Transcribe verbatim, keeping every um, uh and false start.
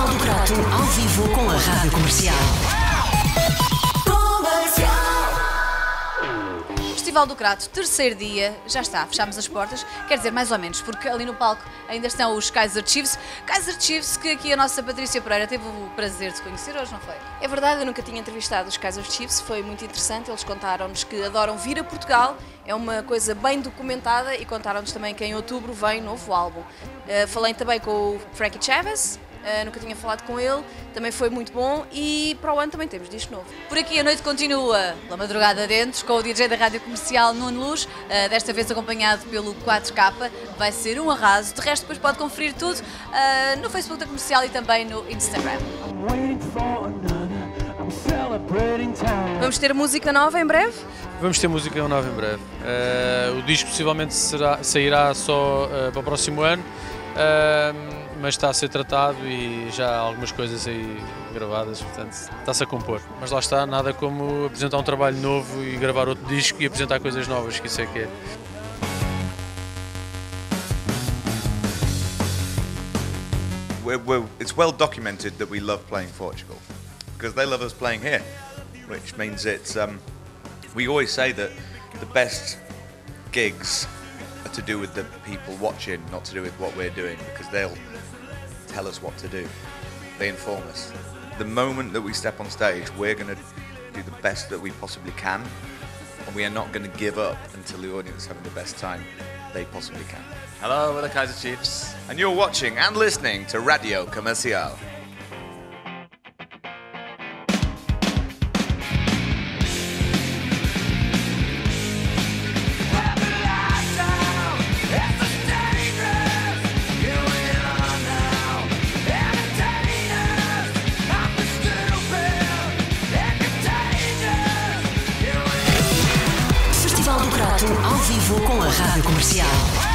Festival do Crato, ao vivo com a Rádio Comercial. Festival do Crato, terceiro dia, já está, fechámos as portas, quer dizer, mais ou menos, porque ali no palco ainda estão os Kaiser Chiefs. Kaiser Chiefs, que aqui a nossa Patrícia Pereira teve o prazer de conhecer hoje, não foi? É verdade, eu nunca tinha entrevistado os Kaiser Chiefs, foi muito interessante, eles contaram-nos que adoram vir a Portugal, é uma coisa bem documentada, e contaram-nos também que em outubro vem novo álbum. Uh, falei também com o Frankie Chavez. Uh, nunca tinha falado com ele, também foi muito bom e para o ano também temos disco novo. Por aqui a noite continua pela madrugada dentro com o D J da Rádio Comercial Nuno Luz, uh, desta vez acompanhado pelo quatro K, vai ser um arraso. De resto depois pode conferir tudo uh, no Facebook da Comercial e também no Instagram. Vamos ter música nova em breve? Vamos ter música nova em breve. Uh, o disco possivelmente será, sairá só uh, para o próximo ano. Uh, mas está a ser tratado e já há algumas coisas aí gravadas, portanto está-se a compor. Mas lá está, nada como apresentar um trabalho novo e gravar outro disco e apresentar coisas novas, que isso é que é. We're, we're, it's well documented that we love playing Portugal, because they love us playing here, which means it's, um, we always say that the best gigs are to do with the people watching, not to do with what we're doing, because they'll tell us what to do. They inform us. The moment that we step on stage, we're going to do the best that we possibly can, and we are not going to give up until the audience is having the best time they possibly can. Hello, we're the Kaiser Chiefs. And you're watching and listening to Radio Comercial. Festival do Crato, ao vivo com a Rádio Comercial.